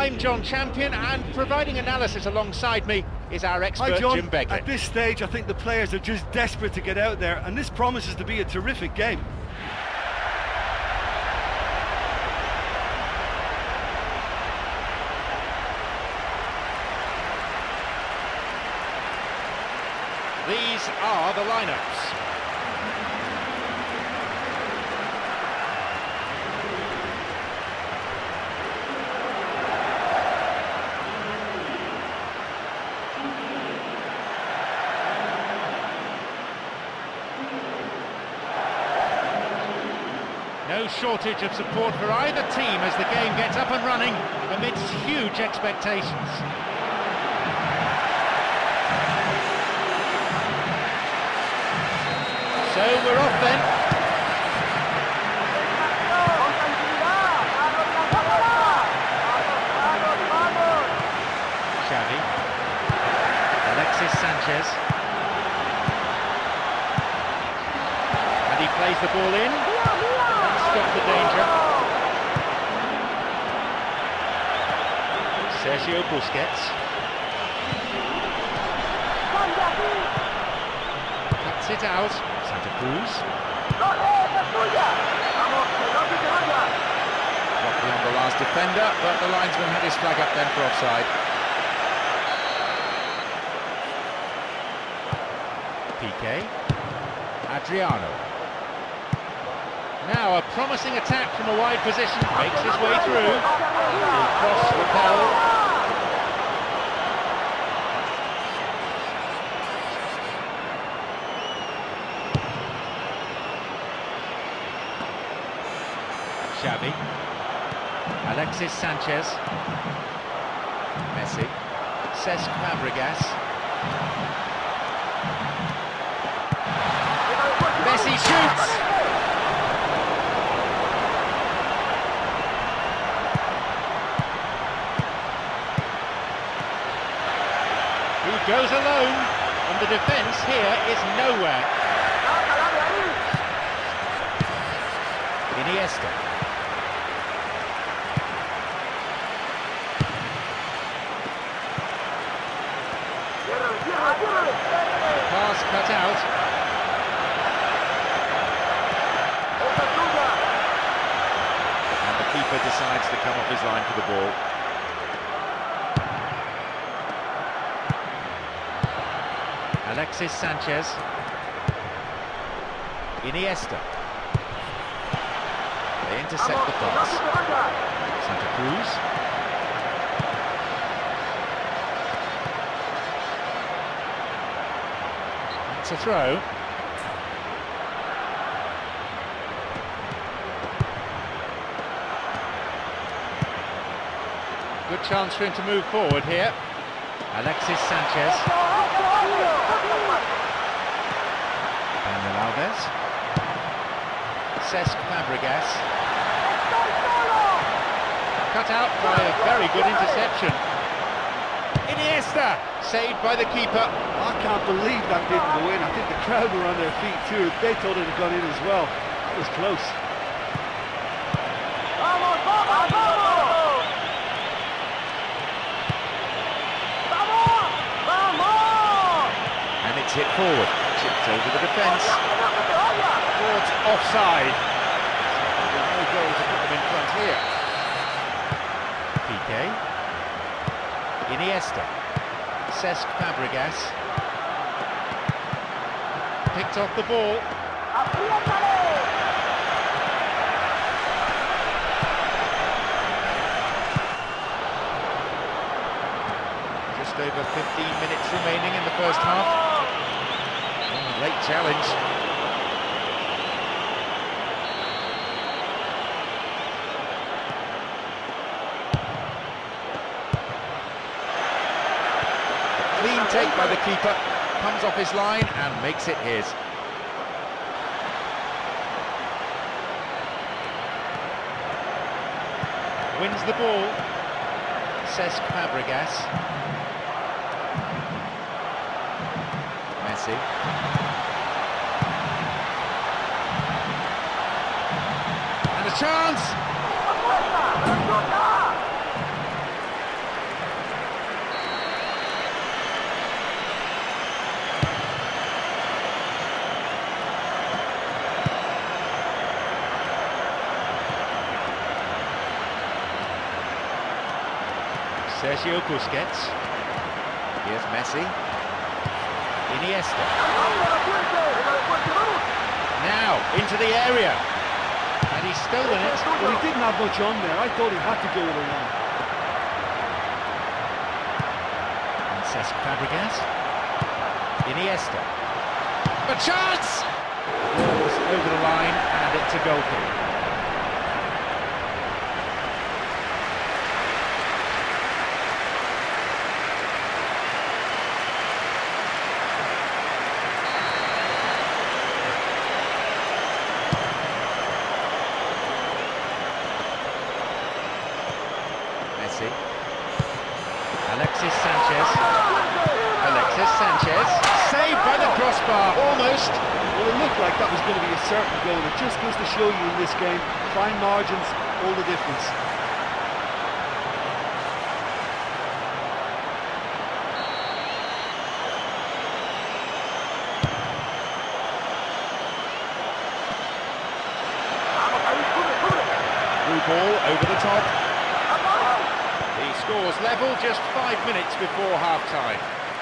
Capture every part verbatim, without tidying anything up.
I'm John Champion, and providing analysis alongside me is our expert Hi John. Jim Begley. At this stage I think the players are just desperate to get out there, and this promises to be a terrific game. These are the lineups. No shortage of support for either team as the game gets up and running amidst huge expectations. So we're off then. Xavi. Alexis Sanchez. And he plays the ball in. Stop the danger. Sergio Busquets. Cuts it out. Santa Cruz. Blocked beyond the last defender, but the linesman had his flag up then for offside. Piqué. Adriano. Now a promising attack from a wide position, makes his way through. He'll cross repel. Xavi. Alexis Sanchez. Messi. Cesc Fabregas. Messi shoots! He goes alone, and the defence here is nowhere. Iniesta. Pass cut out. And the keeper decides to come off his line for the ball. Alexis Sanchez. Iniesta. They intercept the pass. Santa Cruz. It's a throw. Good chance for him to move forward here. Alexis Sanchez. Daniel Alves. Cesc Fabregas. Cut out by a very good interception. Iniesta, saved by the keeper. I can't believe that didn't go in. I think the crowd were on their feet too. They thought it had gone in as well. That was close. And it's hit forward. Chipped over the defence. Towards offside. No goal to put them in front here. Piqué. Iniesta. Cesc Fabregas. Picked off the ball. Just over fifteen minutes remaining in the first half. Oh, late challenge. Clean take by the keeper, comes off his line and makes it his. Wins the ball. Cesc Fabregas. Messi. And a chance! Sergio Busquets. Here's Messi. Iniesta. Now, into the area. And he's stolen it. Well, he didn't have much on there. I thought he had to go with a run. And Cesc Fabregas. Iniesta. A chance! Ball's over the line, and it's a goal kick. Messi. Alexis Sanchez. Alexis Sanchez. Saved by the crossbar, almost. Well, it looked like that was going to be a certain goal. It just goes to show you in this game, fine margins, all the difference. Through ball over the top. He scores level just five minutes before half-time.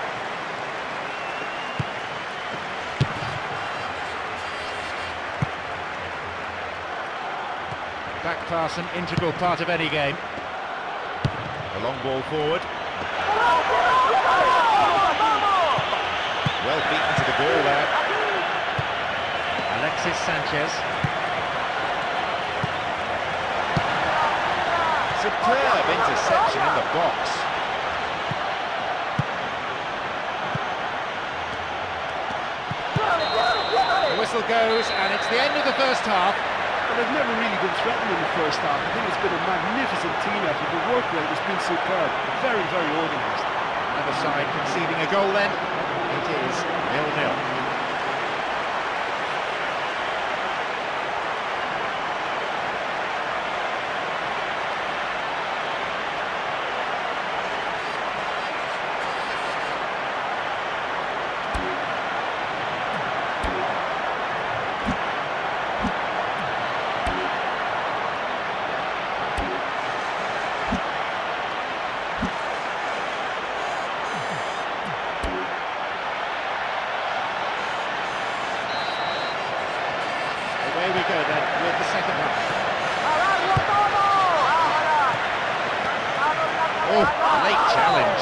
Back pass, an integral part of any game. A long ball forward. Well beaten to the ball there. Alexis Sanchez. Superb interception in the box. The whistle goes, and it's the end of the first half. Well, they've never really been threatened in the first half. I think it's been a magnificent team effort. The work rate has been superb. Very, very organised. Another side conceding a goal then. It is nil nil. Away we go then with the second half. Oh, late challenge.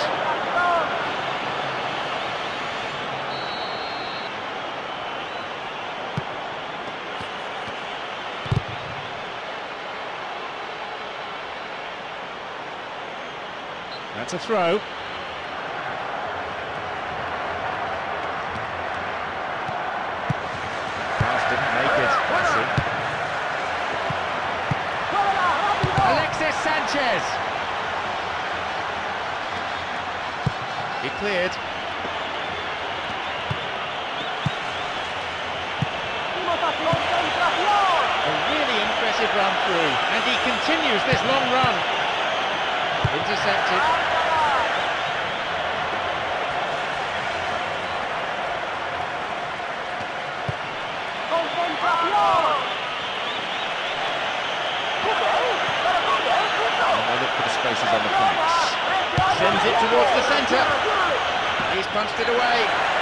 That's a throw. Didn't make it. Messi. Alexis Sanchez. He cleared. A really impressive run through, and he continues this long run. Intercepted. Spaces on the flanks. Sends it towards the centre. He's punched it away.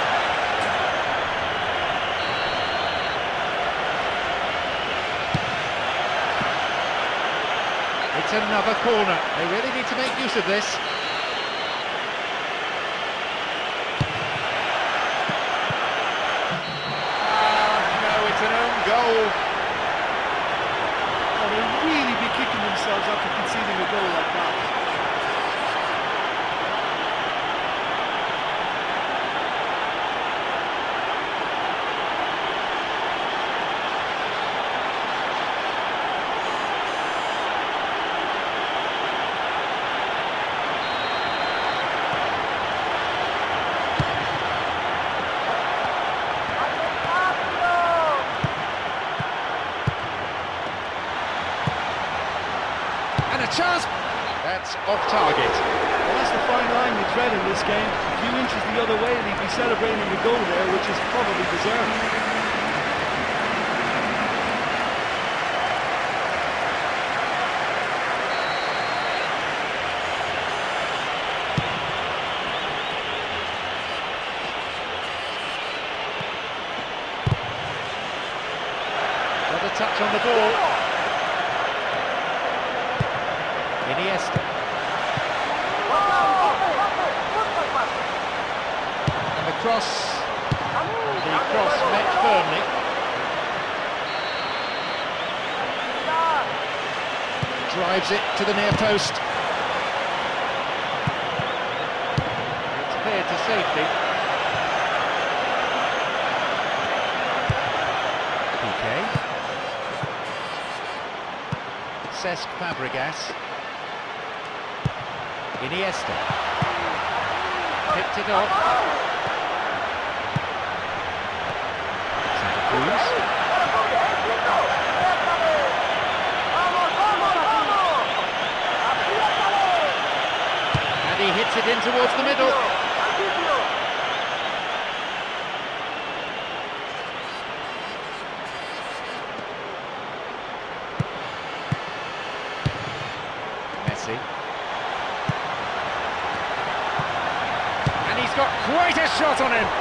It's another corner. They really need to make use of this. Ah, no, it's an own goal. Oh, they'll really be kicking themselves after conceding a goal like that. And a chance! That's off target. Well, that's the fine line you tread in this game. A few inches the other way and he'd be celebrating the goal there, which is probably deserved. touch on the ball. Iniesta. And the cross, the cross met firmly. Drives it to the near post. It's cleared to safety. Cesc Fabregas. Iniesta. Picked it off. Santa Cruz. And he hits it in towards the middle. And he's got quite a shot on him.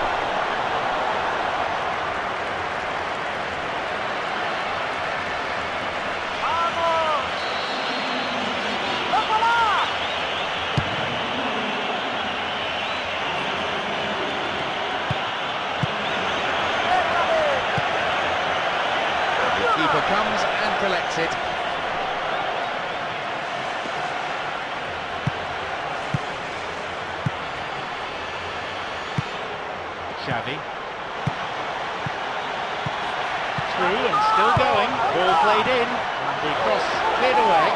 The keeper comes and collects it. Xavi. Through and still going. Ball played in. And the cross cleared away.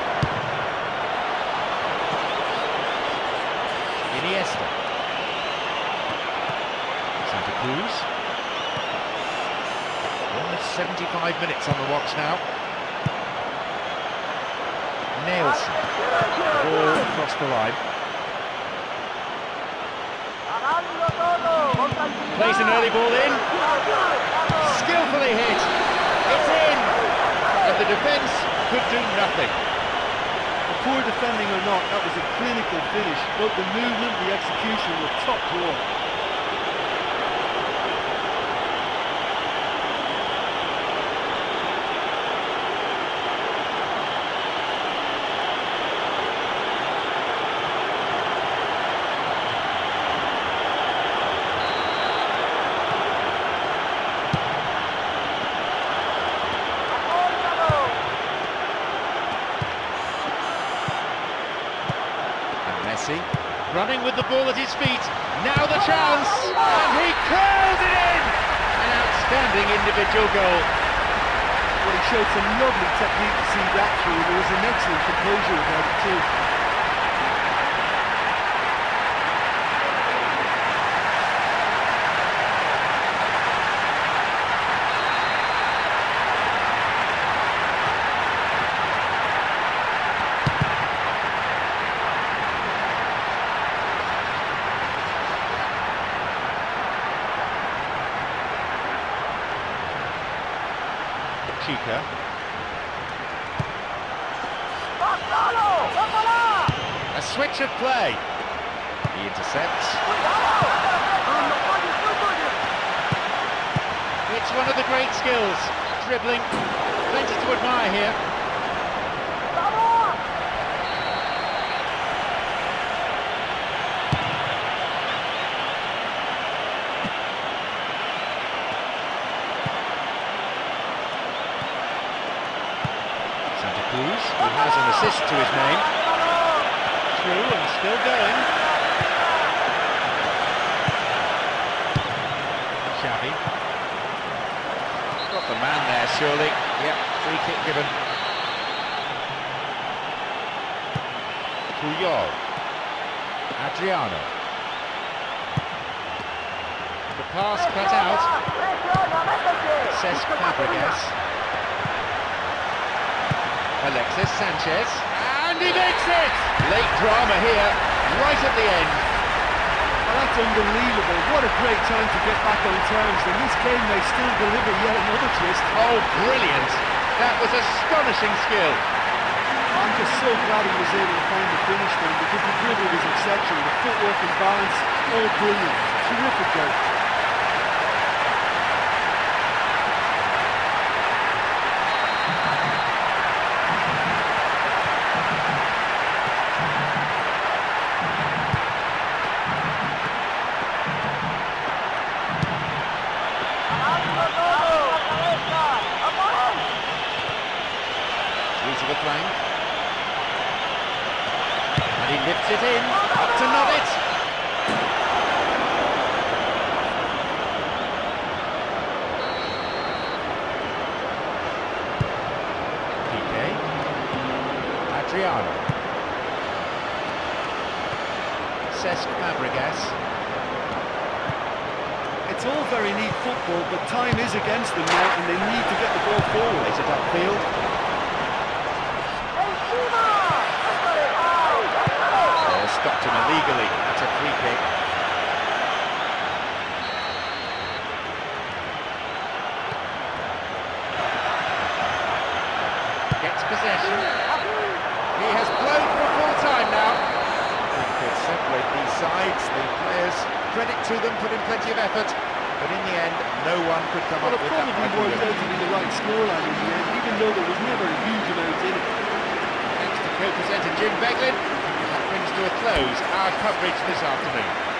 Iniesta. Santa Cruz. Almost seventy-five minutes on the watch now. Nelson. Ball across the line. Plays an early ball in. Skillfully hit. It's in. And the defence could do nothing. Poor defending or not, that was a clinical finish. Both the movement, the execution were top draw. Running with the ball at his feet, now the chance, and he curls it in! An outstanding individual goal. Well, he showed some lovely technique to see that through. There was an excellent composure about it too. Chica. A switch of play. He intercepts. It's one of the great skills. Dribbling. Plenty to admire here. Who has an assist to his name. Through and still going. Xavi. Got the man there, surely. Yep, free kick given. Puyol. Adriano. The pass cut out. Cesc Fabregas. Alexis Sanchez, and he makes it! Late drama here, right at the end. Well, that's unbelievable. What a great time to get back on terms. In this game, they still deliver yet another twist. Oh, brilliant! That was astonishing skill. I'm just so glad he was able to find the finish then, because the dribble was exceptional. The footwork and balance, all brilliant. Terrific goal. flank. And he lifts it in, up to nod it. Piqué. Adriano. Cesc Fabregas. It's all very neat football, but time is against them now, and they need to get the ball forward. Plays it upfield. Oh, stopped him illegally. That's a free kick. Gets possession. He has blown for full time now. He could separate these sides. The players, credit to them, put in plenty of effort. But in the end, no one could come Well, up it with that. probably worked out to be the right scoreline in the end, even though there was never a huge amount in it. Thanks to co-presenter Jim Beglin. That brings to a close our coverage this afternoon.